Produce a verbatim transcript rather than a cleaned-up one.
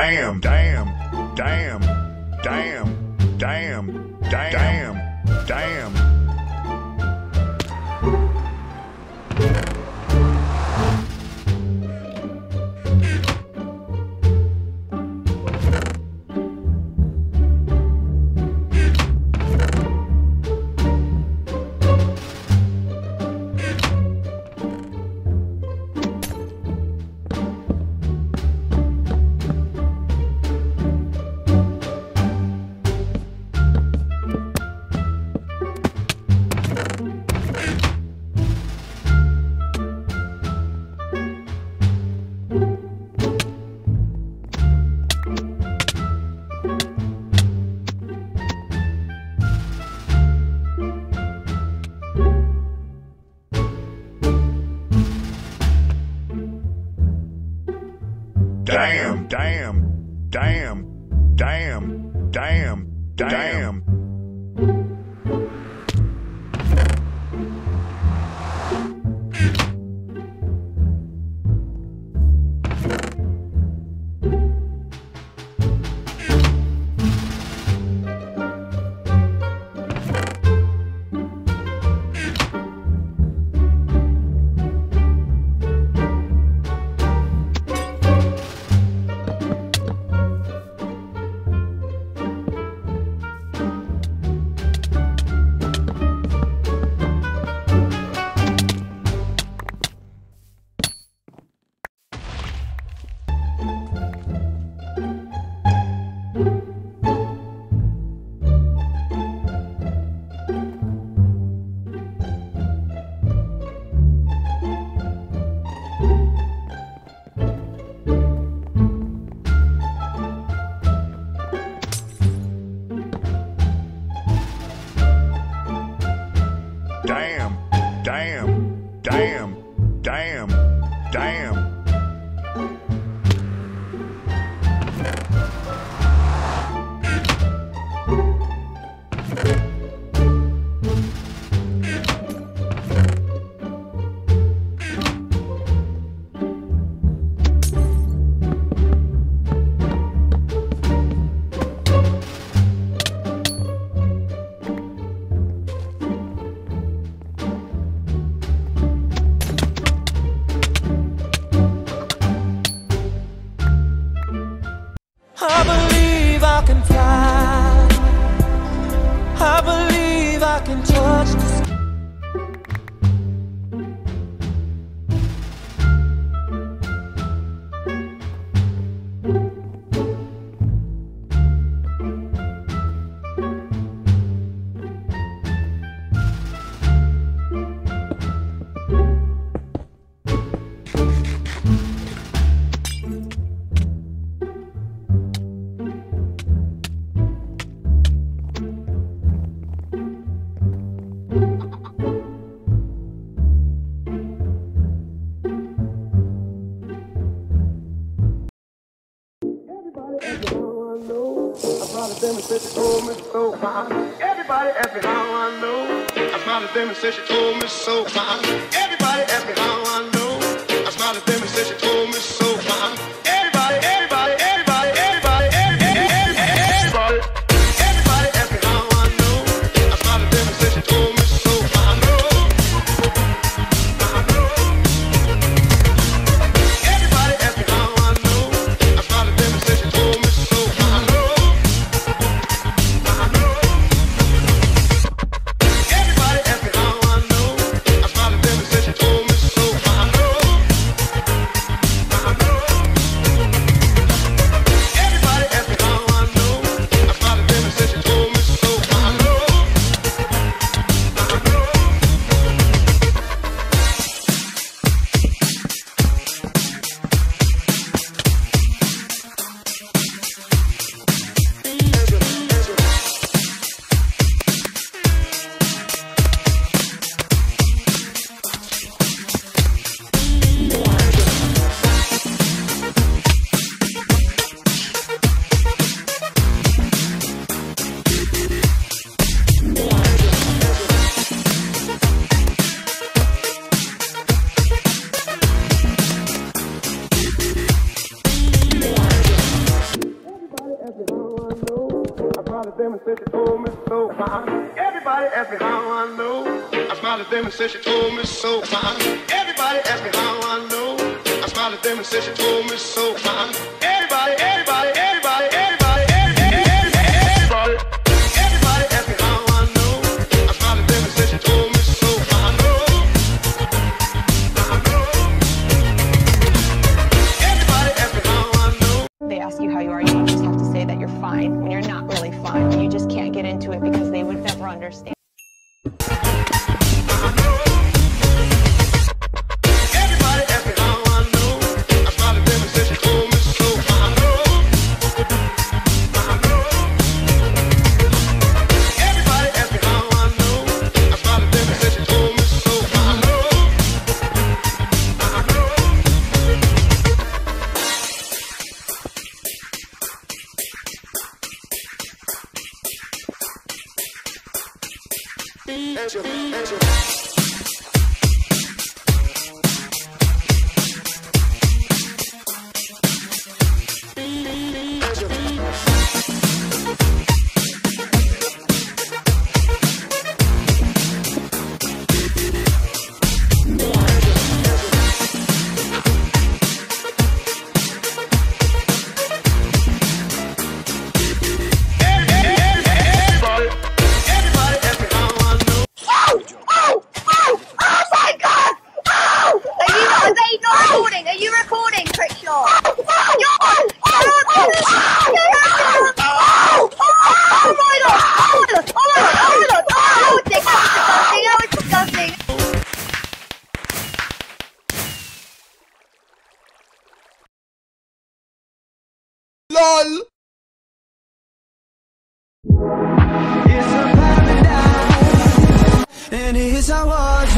Damn, damn, damn, damn, damn, damn, damn. Damn, damn, damn, damn, damn, damn. Damn, damn, damn, damn, damn. I believe I can fly. I believe I can touch the sky. Everybody ask me how I know. I smiled at them and said she told me so. Everybody ask me how I know. I smiled at them and said she told me so. Everybody, everybody, everybody, everybody, everybody, everybody, everybody ask me how I know. I smiled at them and said she told me so. I know, I know. Everybody ask me how I know. I smiled at them and said she told me so. I know. Everybody at them and said she told me so. Everybody asked me how I know. I smiled at them and said she told me so. Everybody asked me how I know. I smiled at them and said she told me so. Everybody, everybody, everybody, everybody, everybody, everybody, everybody asked me how I know. I smiled at them and said she told me so. I know, I know. Everybody asked me how I know. They ask you how you are, you just have to say that you're fine when you're not really fine. You just can't get into it because they would never understand. Angel, angel. Are you recording, Crickshaw? LOL! It's a paradise, and here's how I